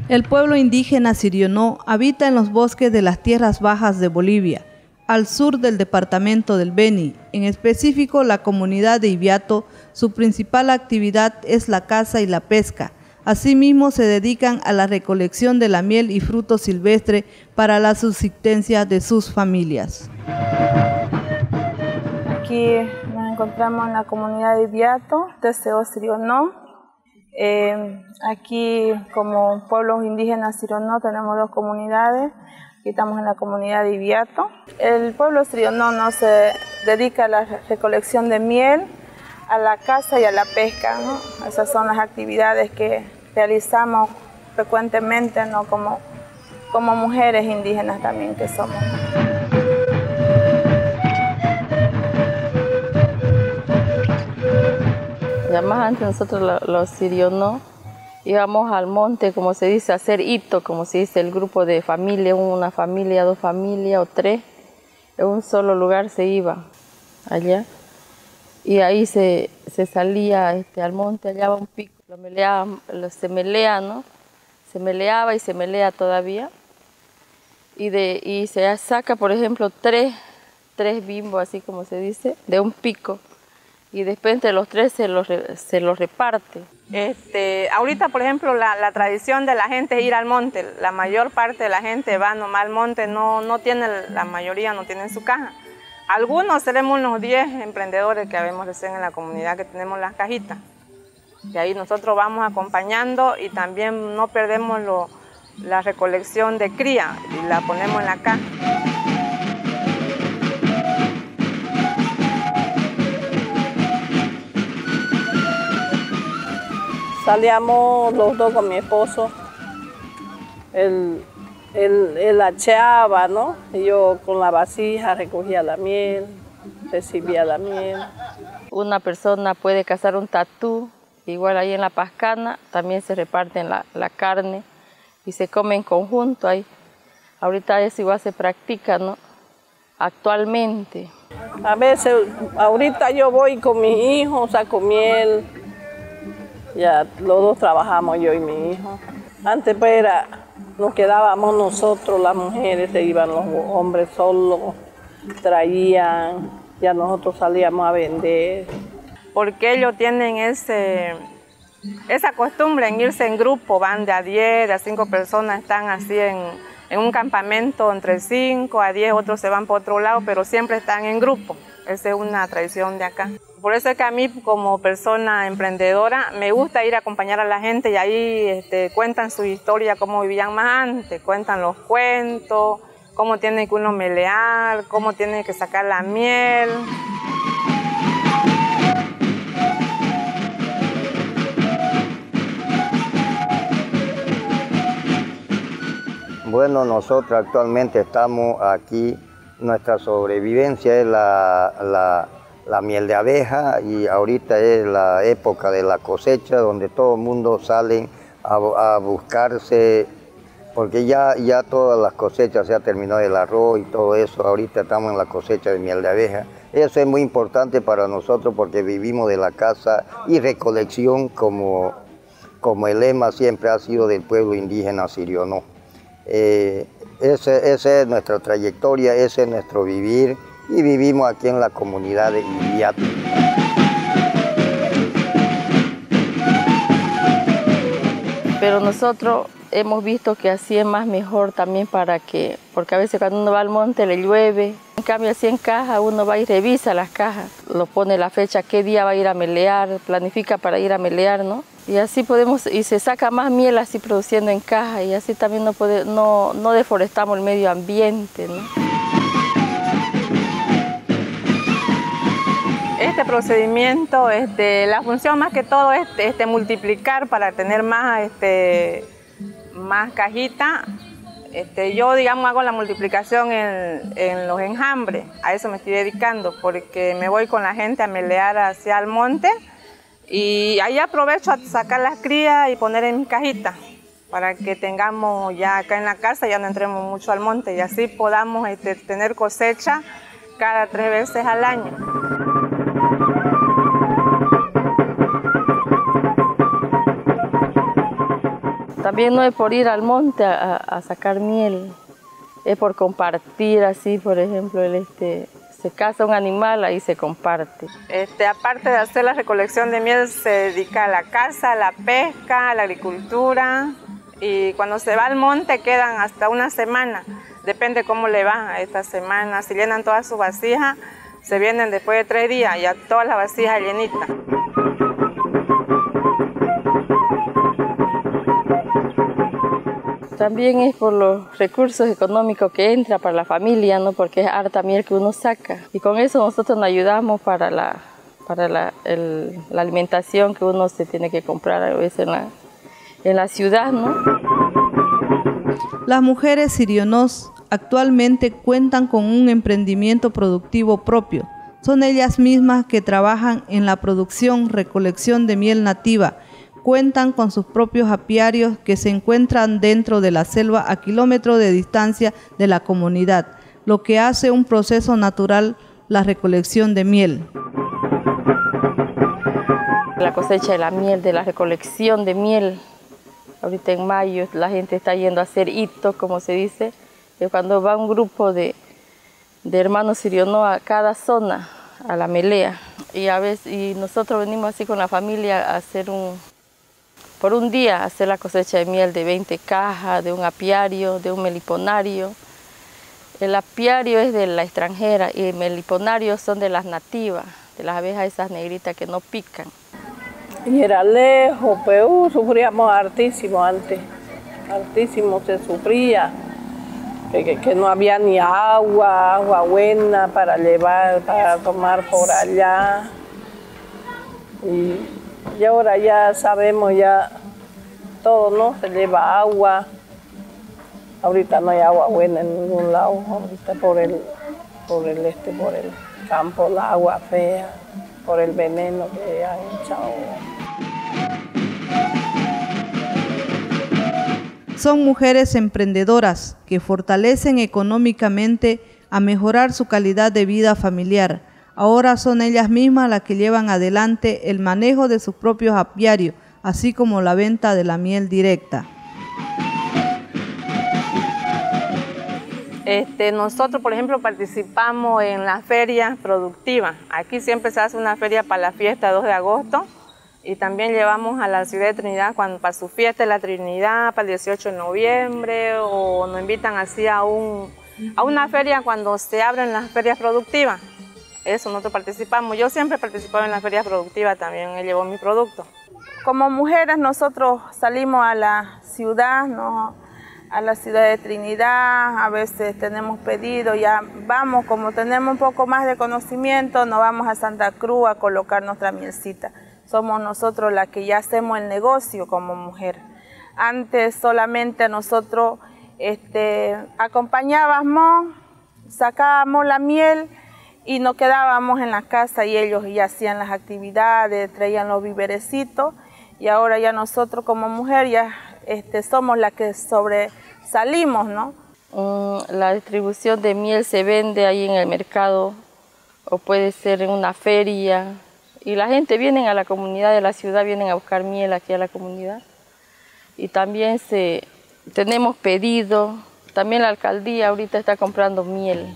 El pueblo indígena Sirionó habita en los bosques de las tierras bajas de Bolivia, al sur del departamento del Beni, en específico la comunidad de Iviato. Su principal actividad es la caza y la pesca. Asimismo se dedican a la recolección de la miel y fruto silvestre para la subsistencia de sus familias. Aquí nos encontramos en la comunidad de Iviato, TCO Sirionó. Aquí como pueblos indígenas Sirionó tenemos dos comunidades. Aquí estamos en la comunidad de Iviato. El pueblo Sirionó no se dedica a la recolección de miel, a la caza y a la pesca, ¿no? Esas son las actividades que realizamos frecuentemente, ¿no? como mujeres indígenas también que somos. Ya más antes nosotros los Sirionó íbamos al monte, como se dice, a hacer hito, como se dice, el grupo de familia, una familia, dos familias o tres, en un solo lugar se iba allá. Y ahí se salía al monte, allá va un pico, se melea, ¿no? Se meleaba y se melea todavía. Y se saca, por ejemplo, tres bimbos, así como se dice, de un pico. Y después entre los tres se los reparte. Ahorita, por ejemplo, la tradición de la gente es ir al monte. La mayor parte de la gente va nomás al monte, la mayoría no tienen su caja. Algunos seremos unos 10 emprendedores que habemos recién en la comunidad que tenemos las cajitas. Y ahí nosotros vamos acompañando y también no perdemos la recolección de cría y la ponemos en la caja. Salíamos los dos con mi esposo. Él acheaba, ¿no? Y yo con la vasija recogía la miel, recibía la miel. Una persona puede cazar un tatú, igual ahí en la Pascana también se reparten la carne y se come en conjunto ahí. Ahorita eso igual se practica, ¿no? Actualmente. A veces, ahorita yo voy con mis hijos, saco miel. Ya los dos trabajamos, yo y mi hijo. Antes pues nos quedábamos nosotros, las mujeres, se iban los hombres solos, traían, ya nosotros salíamos a vender. Porque ellos tienen esa costumbre en irse en grupo, van de a 10, de a 5 personas, están así en un campamento entre 5 a 10, otros se van por otro lado, pero siempre están en grupo. Esa es una tradición de acá. Por eso es que a mí, como persona emprendedora, me gusta ir a acompañar a la gente y ahí cuentan su historia, cómo vivían más antes, cuentan los cuentos, cómo tiene que uno melear, cómo tiene que sacar la miel. Bueno, nosotros actualmente estamos aquí, nuestra sobrevivencia es la miel de abeja y ahorita es la época de la cosecha donde todo el mundo sale a buscarse, porque ya todas las cosechas se ha terminado el arroz y todo eso, ahorita estamos en la cosecha de miel de abeja. Eso es muy importante para nosotros porque vivimos de la caza y recolección como el lema siempre ha sido del pueblo indígena Sirionó. Esa es nuestra trayectoria, ese es nuestro vivir y vivimos aquí en la comunidad de Iviato. Pero nosotros hemos visto que así es más mejor también porque a veces cuando uno va al monte le llueve. En cambio así en caja uno va y revisa las cajas, lo pone la fecha, qué día va a ir a melear, planifica para ir a melear, ¿no? Y así y se saca más miel así produciendo en caja y así también no deforestamos el medio ambiente, ¿no? Este procedimiento, la función más que todo es multiplicar para tener más cajitas. Yo, digamos, hago la multiplicación en los enjambres, a eso me estoy dedicando, porque me voy con la gente a melear hacia el monte y ahí aprovecho a sacar las crías y poner en mis cajitas para que tengamos ya acá en la casa, ya no entremos mucho al monte y así podamos tener cosecha cada 3 veces al año. También no es por ir al monte a sacar miel, es por compartir así, por ejemplo, se caza un animal, ahí se comparte. Aparte de hacer la recolección de miel, se dedica a la caza, a la pesca, a la agricultura, y cuando se va al monte quedan hasta una semana, depende cómo le va a esta semana. Si llenan todas sus vasijas, se vienen después de 3 días, ya todas las vasijas llenitas. También es por los recursos económicos que entra para la familia, ¿no? Porque es harta miel que uno saca. Y con eso nosotros nos ayudamos para la alimentación que uno se tiene que comprar a veces en la ciudad, ¿no? Las mujeres sirionós actualmente cuentan con un emprendimiento productivo propio. Son ellas mismas que trabajan en la producción, recolección de miel nativa. Cuentan con sus propios apiarios que se encuentran dentro de la selva a kilómetros de distancia de la comunidad, lo que hace un proceso natural la recolección de miel. La cosecha de la miel, de la recolección de miel, ahorita en mayo la gente está yendo a hacer hito, como se dice, que cuando va un grupo de hermanos sirionós a cada zona, a la melea, y nosotros venimos así con la familia a hacer por un día hacer la cosecha de miel de 20 cajas, de un apiario, de un meliponario. El apiario es de la extranjera y el meliponario son de las nativas, de las abejas esas negritas que no pican. Y era lejos, pero sufríamos hartísimo antes, hartísimo se sufría, que no había ni agua buena para llevar, para tomar por allá. Y ahora ya sabemos ya todo, ¿no? Se lleva agua. Ahorita no hay agua buena en ningún lado. Ahorita por el campo, la agua fea, por el veneno que han echado. Son mujeres emprendedoras que fortalecen económicamente a mejorar su calidad de vida familiar. Ahora son ellas mismas las que llevan adelante el manejo de sus propios apiarios, así como la venta de la miel directa. Nosotros, por ejemplo, participamos en la feria productiva. Aquí siempre se hace una feria para la fiesta 2 de agosto y también llevamos a la ciudad de Trinidad para su fiesta de la Trinidad, para el 18 de noviembre, o nos invitan así a una feria cuando se abren las ferias productivas. Eso nosotros participamos. Yo siempre he participado en las ferias productivas, también he llevado mi producto. Como mujeres nosotros salimos a la ciudad, ¿no? A la ciudad de Trinidad, a veces tenemos pedido, ya vamos, como tenemos un poco más de conocimiento, nos vamos a Santa Cruz a colocar nuestra mielcita. Somos nosotros las que ya hacemos el negocio como mujer. Antes solamente nosotros acompañábamos, sacábamos la miel y nos quedábamos en la casa y ellos ya hacían las actividades, traían los viverecitos, y ahora ya nosotros como mujer ya somos las que sobresalimos, ¿no? La distribución de miel se vende ahí en el mercado o puede ser en una feria, y la gente viene a la comunidad de la ciudad, vienen a buscar miel aquí a la comunidad, y también tenemos pedido, también la alcaldía ahorita está comprando miel.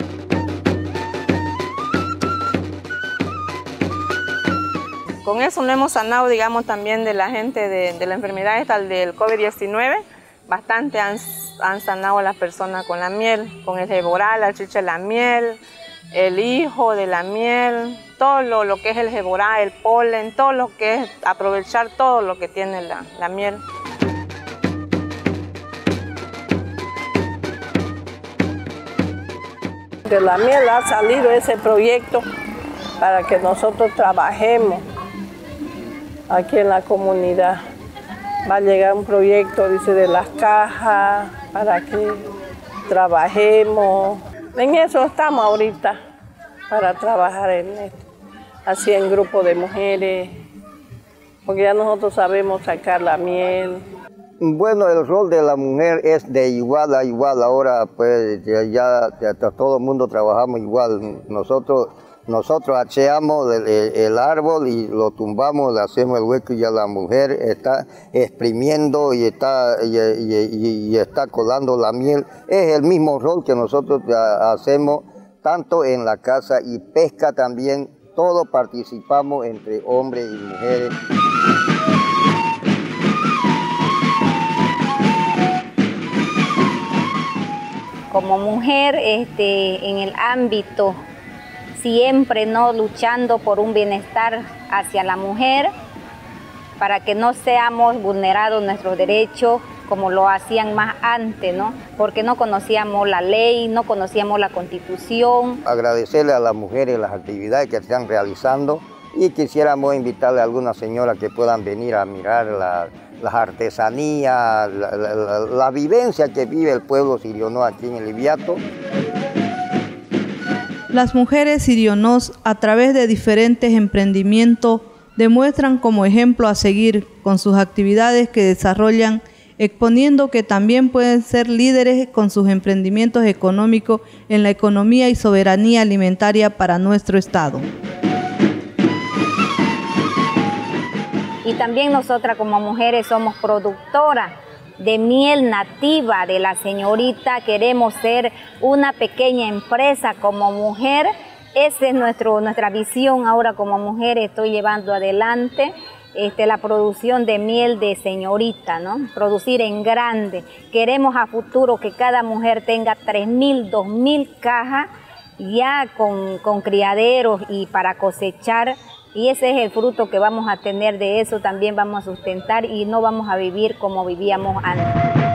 Con eso no hemos sanado, digamos, también de la gente de la enfermedad esta, del COVID-19. Bastante han sanado a las personas con la miel, con el jeboral, la chicha de la miel, el hijo de la miel, todo lo que es el jeboral, el polen, todo lo que es aprovechar todo lo que tiene la miel. De la miel ha salido ese proyecto para que nosotros trabajemos aquí en la comunidad. Va a llegar un proyecto, dice, de las cajas, para que trabajemos. En eso estamos ahorita, para trabajar en esto, así en grupo de mujeres, porque ya nosotros sabemos sacar la miel. Bueno, el rol de la mujer es de igual a igual. Ahora pues ya todo el mundo trabajamos igual. Nosotros Nosotros hacheamos el árbol y lo tumbamos, le hacemos el hueco y ya la mujer está exprimiendo y está colando la miel. Es el mismo rol que nosotros hacemos tanto en la casa y pesca también. Todos participamos entre hombres y mujeres. Como mujer en el ámbito siempre no luchando por un bienestar hacia la mujer para que no seamos vulnerados nuestros derechos como lo hacían más antes, ¿no? Porque no conocíamos la ley, no conocíamos la Constitución. Agradecerle a las mujeres las actividades que están realizando y quisiéramos invitarle a algunas señoras que puedan venir a mirar las artesanías, la vivencia que vive el pueblo sirionó aquí en el Iviato. Las mujeres sirionós, a través de diferentes emprendimientos, demuestran como ejemplo a seguir con sus actividades que desarrollan, exponiendo que también pueden ser líderes con sus emprendimientos económicos en la economía y soberanía alimentaria para nuestro Estado. Y también nosotras como mujeres somos productoras de miel nativa de la señorita, queremos ser una pequeña empresa como mujer. Esa es nuestra visión ahora como mujer, estoy llevando adelante la producción de miel de señorita, ¿no? Producir en grande. Queremos a futuro que cada mujer tenga 3.000, 2.000 cajas ya con criaderos y para cosechar. Y ese es el fruto que vamos a tener, de eso también vamos a sustentar y no vamos a vivir como vivíamos antes.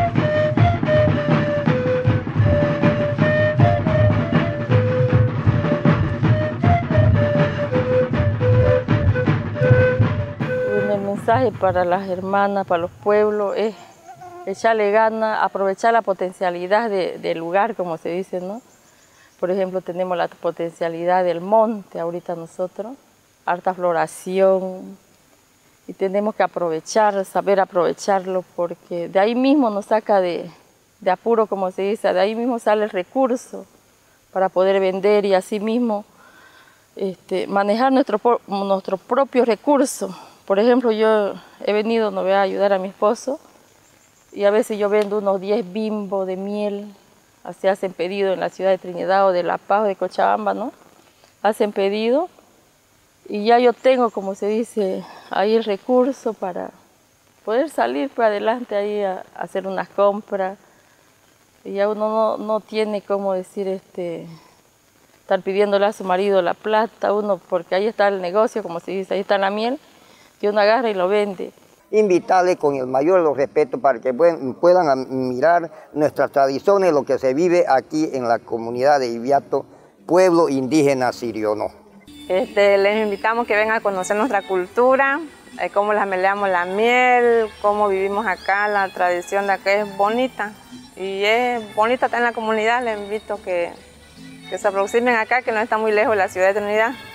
El mensaje para las hermanas, para los pueblos, es echarle ganas, aprovechar la potencialidad del lugar, como se dice, ¿no? Por ejemplo, tenemos la potencialidad del monte ahorita nosotros, harta floración, y tenemos que aprovechar, saber aprovecharlo, porque de ahí mismo nos saca de apuro, como se dice, de ahí mismo sale el recurso para poder vender y así mismo manejar nuestro propio recurso. Por ejemplo, yo he venido a ayudar a mi esposo y a veces yo vendo unos 10 bimbos de miel, así hacen pedido en la ciudad de Trinidad o de La Paz o de Cochabamba, ¿no? Hacen pedido. Y ya yo tengo, como se dice, ahí el recurso para poder salir para adelante ahí a hacer unas compras. Y ya uno no tiene como decir, estar pidiéndole a su marido la plata, porque ahí está el negocio, como se dice, ahí está la miel, y uno agarra y lo vende. Invitarle con el mayor de los respetos para que puedan mirar nuestras tradiciones, lo que se vive aquí en la comunidad de Iviato, pueblo indígena sirionó. Les invitamos que vengan a conocer nuestra cultura, cómo las meleamos la miel, cómo vivimos acá, la tradición de acá es bonita. Y es bonita estar en la comunidad, les invito que se aproximen acá, que no está muy lejos de la ciudad de Trinidad.